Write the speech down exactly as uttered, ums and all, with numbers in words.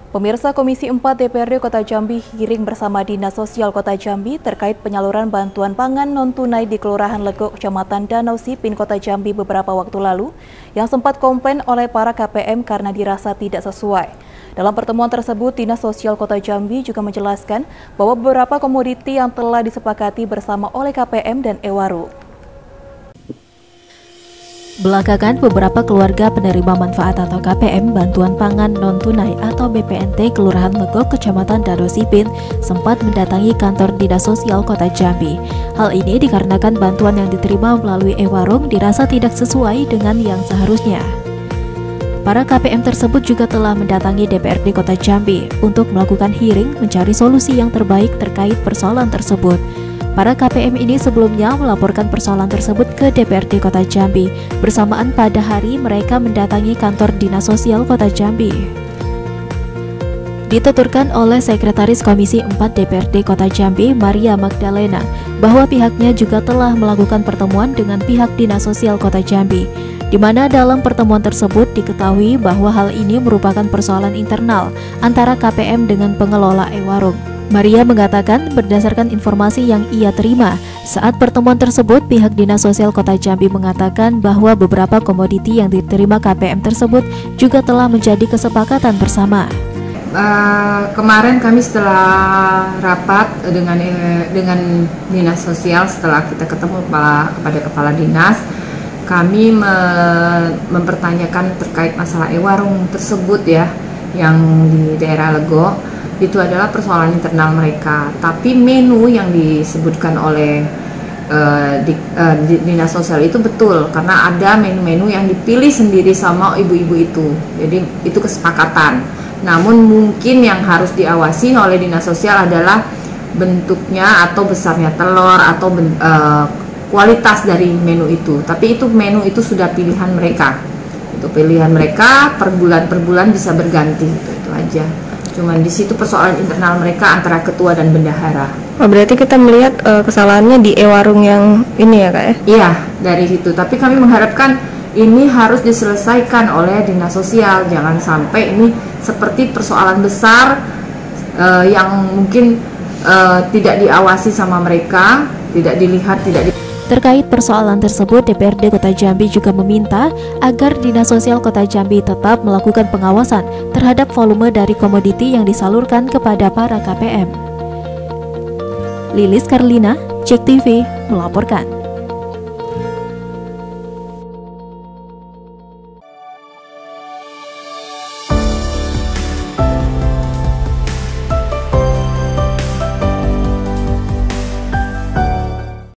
Pemirsa, Komisi empat D P R D Kota Jambi hearing bersama Dinas Sosial Kota Jambi terkait penyaluran bantuan pangan non-tunai di Kelurahan Lego, Kecamatan Danau Sipin, Kota Jambi beberapa waktu lalu, yang sempat komplain oleh para K P M karena dirasa tidak sesuai. Dalam pertemuan tersebut, Dinas Sosial Kota Jambi juga menjelaskan bahwa beberapa komoditi yang telah disepakati bersama oleh K P M dan Ewaru. Belakangan, beberapa keluarga penerima manfaat atau K P M bantuan pangan non-tunai atau B P N T Kelurahan Legok, Kecamatan Danau Sipin sempat mendatangi kantor Dinas Sosial Kota Jambi. Hal ini dikarenakan bantuan yang diterima melalui e-warung dirasa tidak sesuai dengan yang seharusnya. Para K P M tersebut juga telah mendatangi D P R D Kota Jambi untuk melakukan hearing mencari solusi yang terbaik terkait persoalan tersebut. Para K P M ini sebelumnya melaporkan persoalan tersebut ke D P R D Kota Jambi, bersamaan pada hari mereka mendatangi kantor Dinas Sosial Kota Jambi. Dituturkan oleh Sekretaris Komisi empat D P R D Kota Jambi, Maria Magdalena, bahwa pihaknya juga telah melakukan pertemuan dengan pihak Dinas Sosial Kota Jambi, di mana dalam pertemuan tersebut diketahui bahwa hal ini merupakan persoalan internal antara K P M dengan pengelola e-warung. Maria mengatakan berdasarkan informasi yang ia terima, saat pertemuan tersebut pihak Dinas Sosial Kota Jambi mengatakan bahwa beberapa komoditi yang diterima K P M tersebut juga telah menjadi kesepakatan bersama. Uh, kemarin kami setelah rapat dengan dengan Dinas Sosial, setelah kita ketemu Pak, kepada Kepala Dinas, kami me, mempertanyakan terkait masalah e-warung tersebut ya, yang di daerah Lego. Itu adalah persoalan internal mereka, tapi menu yang disebutkan oleh uh, di, uh, Dinas Sosial itu betul, karena ada menu-menu yang dipilih sendiri sama ibu-ibu itu, jadi itu kesepakatan. Namun mungkin yang harus diawasi oleh Dinas Sosial adalah bentuknya atau besarnya telur atau ben, uh, kualitas dari menu itu, tapi itu menu itu sudah pilihan mereka, itu pilihan mereka per bulan per bulan bisa berganti, itu, itu aja. Cuman di situ persoalan internal mereka antara ketua dan bendahara. Oh, berarti kita melihat uh, kesalahannya di e-warung yang ini ya Kak ya? Iya, dari situ. Tapi kami mengharapkan ini harus diselesaikan oleh Dinas Sosial. Jangan sampai ini seperti persoalan besar uh, yang mungkin uh, tidak diawasi sama mereka, tidak dilihat, tidak di Terkait persoalan tersebut, D P R D Kota Jambi juga meminta agar Dinas Sosial Kota Jambi tetap melakukan pengawasan terhadap volume dari komoditi yang disalurkan kepada para K P M. Lilis Karlina, Cek T V, melaporkan.